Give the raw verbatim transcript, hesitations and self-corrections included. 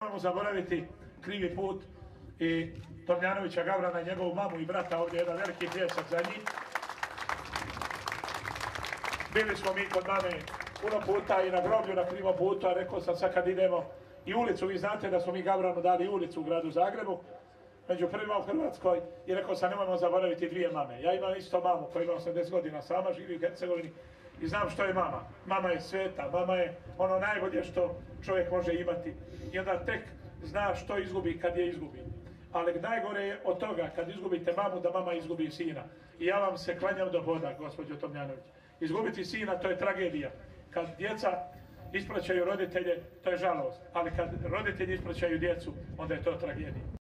Nemojmo zaboraviti krivi put i Tomljanovića Gavrana, njegovu mamu i brata, ovdje jedan veliki pljesak za njih. Bili smo mi kod mame puno puta i na groblju na krivom putu, a rekao sam sad kad idemo i ulicu, vi znate da smo mi Gavranu dali ulicu u gradu Zagrebu, među prvima u Hrvatskoj, i rekao sam nemojmo zaboraviti dvije mame. Ja imam isto mamu koja ima osamdeset godina, sama živi u Hercegovini i znam što je mama. Mama je sveta, mama je ono najbolje što čovjek može imati. I onda tek zna što izgubi kad je izgubi. Ali najgore je od toga kad izgubite mamu da mama izgubi sina. I ja vam se klanjam do boda, gospođo Tomljanović. Izgubiti sina, to je tragedija. Kad djeca ispraćaju roditelje, to je žalost. Ali kad roditelji ispraćaju djecu, onda je to tragedija.